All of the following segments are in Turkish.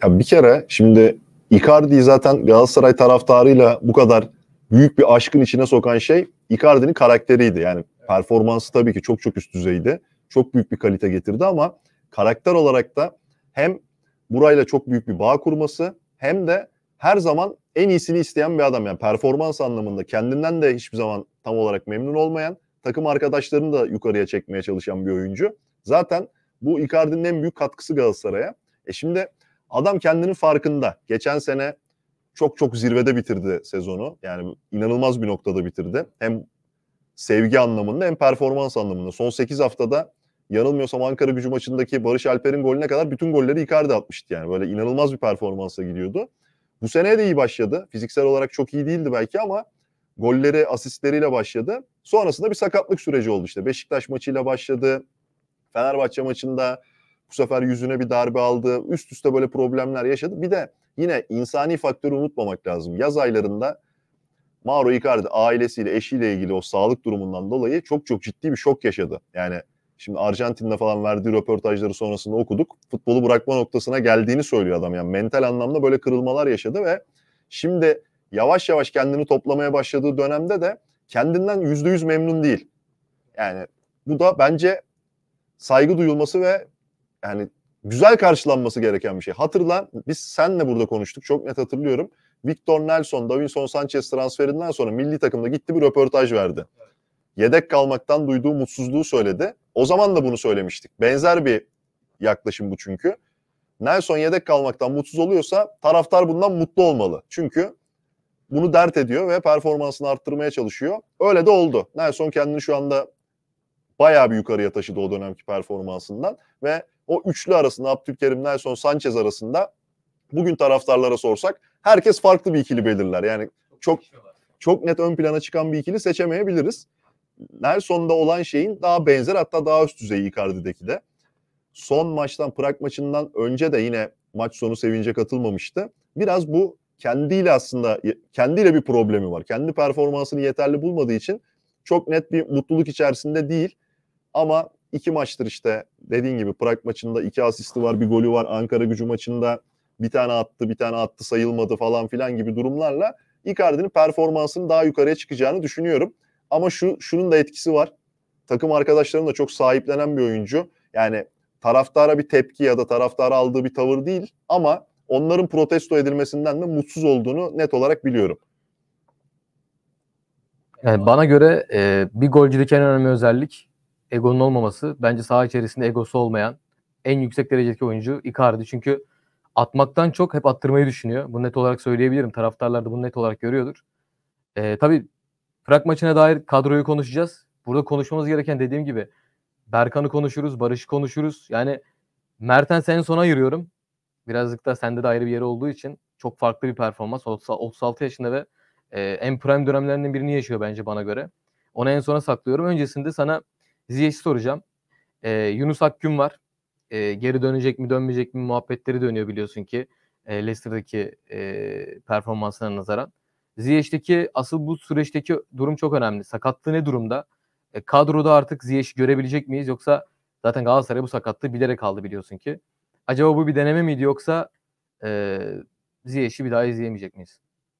Ya bir kere şimdi Icardi'yi zaten Galatasaray taraftarıyla bu kadar büyük bir aşkın içine sokan şey Icardi'nin karakteriydi. Yani performansı tabii ki çok çok üst düzeydi. Çok büyük bir kalite getirdi ama karakter olarak da hem burayla çok büyük bir bağ kurması hem de her zaman en iyisini isteyen bir adam. Yani performans anlamında kendinden de hiçbir zaman tam olarak memnun olmayan, takım arkadaşlarını da yukarıya çekmeye çalışan bir oyuncu. Zaten bu Icardi'nin en büyük katkısı Galatasaray'a. Şimdi adam kendinin farkında. Geçen sene çok çok zirvede bitirdi sezonu. Yani inanılmaz bir noktada bitirdi. Hem sevgi anlamında hem performans anlamında. Son 8 haftada yanılmıyorsam Ankara-Gücü maçındaki Barış Alper'in golüne kadar bütün golleri Icardi atmıştı yani. Böyle inanılmaz bir performansa gidiyordu. Bu seneye de iyi başladı. Fiziksel olarak çok iyi değildi belki ama golleri, asistleriyle başladı. Sonrasında bir sakatlık süreci oldu işte. Beşiktaş maçıyla başladı. Fenerbahçe maçında bu sefer yüzüne bir darbe aldı. Üst üste böyle problemler yaşadı. Bir de yine insani faktörü unutmamak lazım. Yaz aylarında Mauro Icardi ailesiyle, eşiyle ilgili o sağlık durumundan dolayı çok çok ciddi bir şok yaşadı. Yani şimdi Arjantin'de falan verdiği röportajları sonrasında okuduk. Futbolu bırakma noktasına geldiğini söylüyor adam. Yani mental anlamda böyle kırılmalar yaşadı ve şimdi yavaş yavaş kendini toplamaya başladığı dönemde de kendinden %100 memnun değil. Yani bu da bence saygı duyulması ve yani güzel karşılanması gereken bir şey. Hatırla, biz seninle burada konuştuk. Çok net hatırlıyorum. Victor Nelson, Davinson Sanchez transferinden sonra milli takımda gitti bir röportaj verdi. Yedek kalmaktan duyduğu mutsuzluğu söyledi. O zaman da bunu söylemiştik. Benzer bir yaklaşım bu çünkü. Nelson yedek kalmaktan mutsuz oluyorsa taraftar bundan mutlu olmalı. Çünkü bunu dert ediyor ve performansını arttırmaya çalışıyor. Öyle de oldu. Nelson kendini şu anda bayağı bir yukarıya taşıdı o dönemki performansından ve o üçlü arasında Abdülkerim, Nelson, Sanchez arasında bugün taraftarlara sorsak herkes farklı bir ikili belirler. Yani çok net ön plana çıkan bir ikili seçemeyebiliriz. Nelson'da olan şeyin daha benzer hatta daha üst düzey Icardi'deki de. Son maçtan Prag maçından önce de yine maç sonu sevince katılmamıştı. Biraz bu kendiyle bir problemi var. Kendi performansını yeterli bulmadığı için çok net bir mutluluk içerisinde değil. Ama 2 maçtır işte dediğin gibi Prag maçında 2 asisti var, bir golü var. Ankara-Gücü maçında bir tane attı sayılmadı falan filan gibi durumlarla Icardi'nin performansının daha yukarıya çıkacağını düşünüyorum. Ama şunun da etkisi var. Takım arkadaşlarını da çok sahiplenen bir oyuncu. Yani taraftara bir tepki ya da taraftara aldığı bir tavır değil ama onların protesto edilmesinden de mutsuz olduğunu net olarak biliyorum. Yani bana göre bir golcüdeki en önemli özellik egonun olmaması. Bence saha içerisinde egosu olmayan en yüksek derecedeki oyuncu Icardi. Çünkü atmaktan çok hep attırmayı düşünüyor. Bunu net olarak söyleyebilirim. Taraftarlar da bunu net olarak görüyordur. Tabii Prag maçına dair kadroyu konuşacağız. Burada konuşmamız gereken dediğim gibi Berkan'ı konuşuruz, Barış'ı konuşuruz. Yani Mertens'i en sona ayırıyorum. Birazcık da sende de ayrı bir yeri olduğu için çok farklı bir performans. 36 yaşında ve en prime dönemlerinden birini yaşıyor bence bana göre. Onu en sona saklıyorum. Öncesinde sana Ziyech'i soracağım. Yunus Akgün var. Geri dönecek mi dönmeyecek mi muhabbetleri dönüyor biliyorsun ki. Leicester'daki performansına nazaran. Ziyech'teki asıl bu süreçteki durum çok önemli. Sakatlığı ne durumda? Kadroda artık Ziyech'i görebilecek miyiz? Yoksa zaten Galatasaray bu sakatlığı bilerek aldı biliyorsun ki. Acaba bu bir deneme miydi yoksa Ziyech'i bir daha izleyemeyecek miyiz?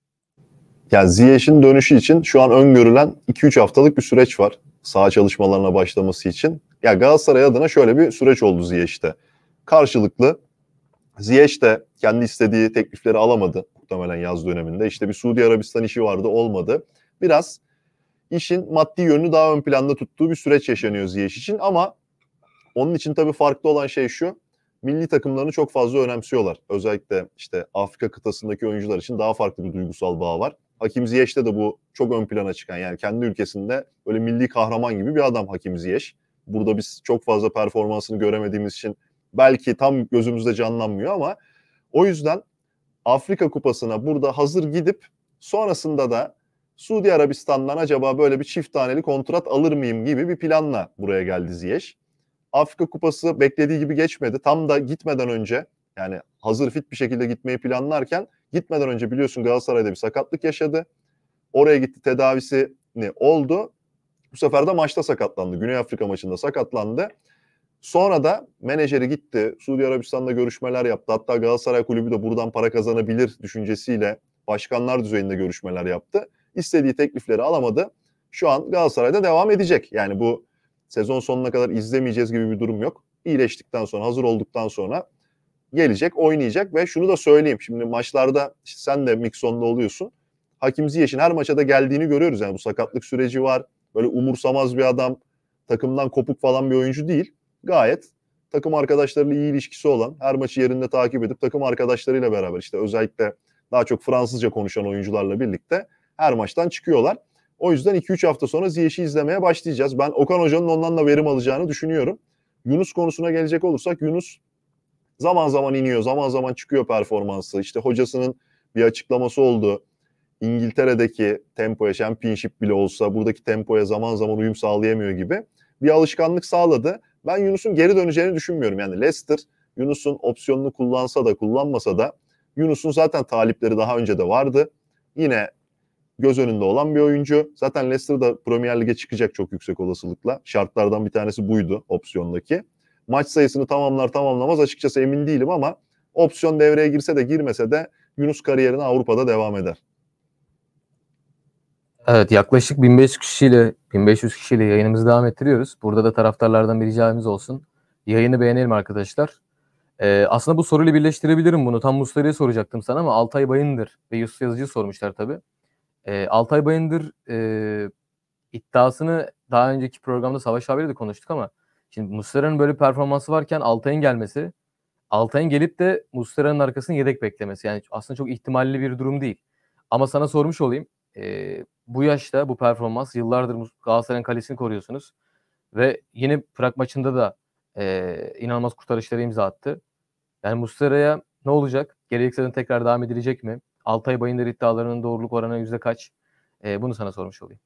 Yani Ziyech'in dönüşü için şu an öngörülen 2-3 haftalık bir süreç var. Saha çalışmalarına başlaması için. Ya Galatasaray adına şöyle bir süreç oldu Ziyech'te. Karşılıklı Ziyech de kendi istediği teklifleri alamadı muhtemelen yaz döneminde. İşte bir Suudi Arabistan işi vardı, olmadı. Biraz işin maddi yönünü daha ön planda tuttuğu bir süreç yaşanıyor Ziyech için ama onun için tabii farklı olan şey şu. Milli takımlarını çok fazla önemsiyorlar. Özellikle işte Afrika kıtasındaki oyuncular için daha farklı bir duygusal bağ var. Hakim Ziyech'te de bu çok ön plana çıkan, yani kendi ülkesinde böyle milli kahraman gibi bir adam Hakim Ziyech. Burada biz çok fazla performansını göremediğimiz için belki tam gözümüzde canlanmıyor ama o yüzden Afrika Kupası'na burada hazır gidip sonrasında da Suudi Arabistan'dan acaba böyle bir çift taneli kontrat alır mıyım gibi bir planla buraya geldi Ziyech. Afrika Kupası beklediği gibi geçmedi. Tam da gitmeden önce, yani hazır fit bir şekilde gitmeyi planlarken gitmeden önce biliyorsun Galatasaray'da bir sakatlık yaşadı. Oraya gitti, tedavisini oldu. Bu sefer de maçta sakatlandı. Güney Afrika maçında sakatlandı. Sonra da menajeri gitti. Suudi Arabistan'da görüşmeler yaptı. Hatta Galatasaray Kulübü de buradan para kazanabilir düşüncesiyle başkanlar düzeyinde görüşmeler yaptı. İstediği teklifleri alamadı. Şu an Galatasaray'da devam edecek. Yani bu sezon sonuna kadar izlemeyeceğiz gibi bir durum yok. İyileştikten sonra, hazır olduktan sonra gelecek, oynayacak ve şunu da söyleyeyim. Şimdi maçlarda işte sen de Mikson'da oluyorsun. Hakim Ziyech'in her maça da geldiğini görüyoruz. Yani bu sakatlık süreci var. Böyle umursamaz bir adam, takımdan kopuk falan bir oyuncu değil. Gayet takım arkadaşlarıyla iyi ilişkisi olan, her maçı yerinde takip edip takım arkadaşlarıyla beraber işte özellikle daha çok Fransızca konuşan oyuncularla birlikte her maçtan çıkıyorlar. O yüzden 2-3 hafta sonra Ziyech'i izlemeye başlayacağız. Ben Okan Hoca'nın ondan da verim alacağını düşünüyorum. Yunus konusuna gelecek olursak Yunus zaman zaman iniyor, zaman zaman çıkıyor performansı. İşte hocasının bir açıklaması oldu. İngiltere'deki tempoya, Championship bile olsa buradaki tempoya zaman zaman uyum sağlayamıyor gibi bir alışkanlık sağladı. Ben Yunus'un geri döneceğini düşünmüyorum. Yani Leicester Yunus'un opsiyonunu kullansa da kullanmasa da Yunus'un zaten talipleri daha önce de vardı. Yine göz önünde olan bir oyuncu. Zaten Leicester da Premier Lig'e çıkacak çok yüksek olasılıkla. Şartlardan bir tanesi buydu opsiyondaki. Maç sayısını tamamlar tamamlamaz açıkçası emin değilim ama opsiyon devreye girse de girmese de Yunus kariyerine Avrupa'da devam eder. Evet, yaklaşık 1500 kişiyle yayınımızı devam ettiriyoruz. Burada da taraftarlardan bir ricamız olsun. Yayını beğenelim arkadaşlar. Aslında bu soruyla birleştirebilirim bunu. Tam Muslera'ya soracaktım sana ama Altay Bayındır ve Yusuf Yazıcı sormuşlar tabii. Altay Bayındır iddiasını daha önceki programda Savaş abiyle de konuştuk ama şimdi Muslera'nın böyle bir performansı varken Altay'ın gelmesi, Altay'ın gelip de Muslera'nın arkasını yedek beklemesi. Yani aslında çok ihtimalli bir durum değil. Ama sana sormuş olayım. Bu yaşta bu performans, yıllardır Galatasaray'ın kalesini koruyorsunuz. Ve yine Prag maçında da inanılmaz kurtarışlara imza attı. Yani Muslera'ya ne olacak? Gelecek sezon tekrar devam edilecek mi? Altay Bayındır iddialarının doğruluk oranı yüzde kaç? Bunu sana sormuş olayım.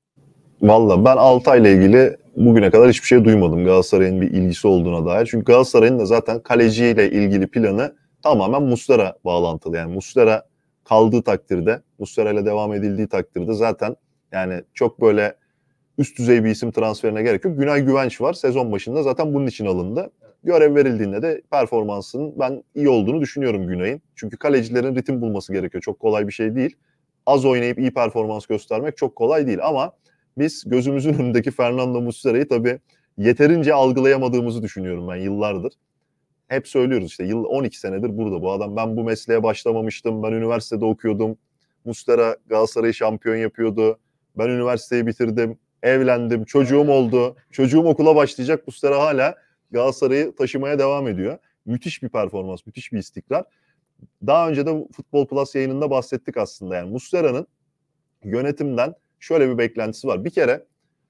Valla ben Altay'la ilgili bugüne kadar hiçbir şey duymadım Galatasaray'ın bir ilgisi olduğuna dair. Çünkü Galatasaray'ın da zaten kaleciyle ilgili planı tamamen Muslera bağlantılı. Yani Muslera kaldığı takdirde, Muslera ile devam edildiği takdirde zaten yani çok böyle üst düzey bir isim transferine gerek yok. Günay Güvenç var. Sezon başında zaten bunun için alındı. Görev verildiğinde de performansının ben iyi olduğunu düşünüyorum Günay'ın. Çünkü kalecilerin ritim bulması gerekiyor. Çok kolay bir şey değil. Az oynayıp iyi performans göstermek çok kolay değil ama biz gözümüzün önündeki Fernando Muslera'yı tabii yeterince algılayamadığımızı düşünüyorum ben yıllardır. Hep söylüyoruz işte 12 senedir burada bu adam. Ben bu mesleğe başlamamıştım. Ben üniversitede okuyordum. Muslera Galatasaray'ı şampiyon yapıyordu. Ben üniversiteyi bitirdim. Evlendim. Çocuğum oldu. Çocuğum okula başlayacak. Muslera hala Galatasaray'ı taşımaya devam ediyor. Müthiş bir performans, müthiş bir istikrar. Daha önce de Futbol Plus yayınında bahsettik aslında. Yani Muslera'nın yönetimden şöyle bir beklentisi var. Bir kere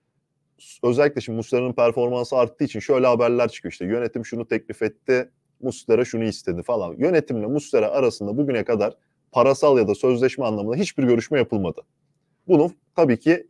özellikle şimdi Muslera'nın performansı arttığı için şöyle haberler çıkıyor. İşte yönetim şunu teklif etti, Muslera şunu istedi falan. Yönetimle Muslera arasında bugüne kadar parasal ya da sözleşme anlamında hiçbir görüşme yapılmadı. Bunu tabii ki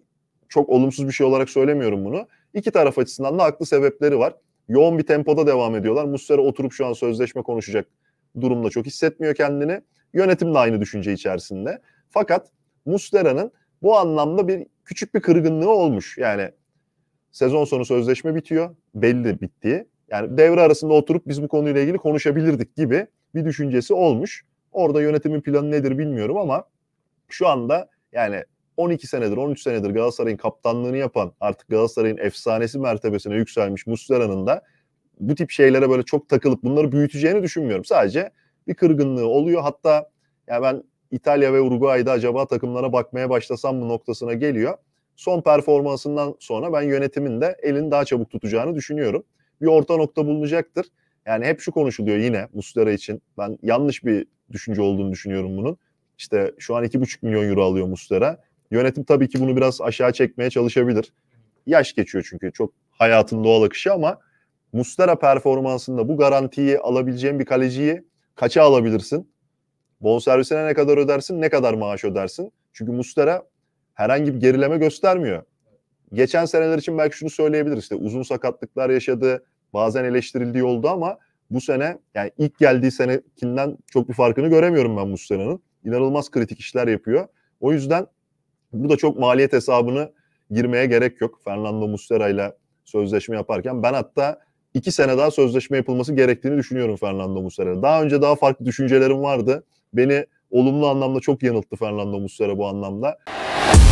çok olumsuz bir şey olarak söylemiyorum bunu. İki taraf açısından da haklı sebepleri var. Yoğun bir tempoda devam ediyorlar. Muslera oturup şu an sözleşme konuşacak durumda çok hissetmiyor kendini. Yönetim de aynı düşünce içerisinde. Fakat Muslera'nın bu anlamda küçük bir kırgınlığı olmuş. Yani sezon sonu sözleşme bitiyor. Belli bittiği. Yani devre arasında oturup biz bu konuyla ilgili konuşabilirdik gibi bir düşüncesi olmuş. Orada yönetimin planı nedir bilmiyorum ama şu anda yani 12 senedir, 13 senedir Galatasaray'ın kaptanlığını yapan, artık Galatasaray'ın efsanesi mertebesine yükselmiş Muslera'nın da bu tip şeylere böyle çok takılıp bunları büyüteceğini düşünmüyorum. Sadece bir kırgınlığı oluyor. Hatta yani ben İtalya ve Uruguay'da acaba takımlara bakmaya başlasam mı noktasına geliyor. Son performansından sonra ben yönetimin de elini daha çabuk tutacağını düşünüyorum. Bir orta nokta bulunacaktır. Yani hep şu konuşuluyor yine Muslera için. Ben yanlış bir düşünce olduğunu düşünüyorum bunun. İşte şu an 2,5 milyon euro alıyor Muslera. Yönetim tabii ki bunu biraz aşağı çekmeye çalışabilir. Yaş geçiyor çünkü çok hayatın doğal akışı ama Muslera performansında bu garantiyi alabileceğin bir kaleciyi kaça alabilirsin? Bonservisine ne kadar ödersin, ne kadar maaş ödersin? Çünkü Muslera herhangi bir gerileme göstermiyor. Geçen seneler için belki şunu söyleyebiliriz. İşte uzun sakatlıklar yaşadı, bazen eleştirildiği oldu ama bu sene yani ilk geldiği senekinden çok bir farkını göremiyorum ben Muslera'nın. İnanılmaz kritik işler yapıyor. O yüzden bu da çok maliyet hesabını girmeye gerek yok. Fernando Muslera ile sözleşme yaparken ben hatta 2 sene daha sözleşme yapılması gerektiğini düşünüyorum Fernando Muslera'ya. Daha önce daha farklı düşüncelerim vardı. Beni olumlu anlamda çok yanılttı Fernando Muslera bu anlamda.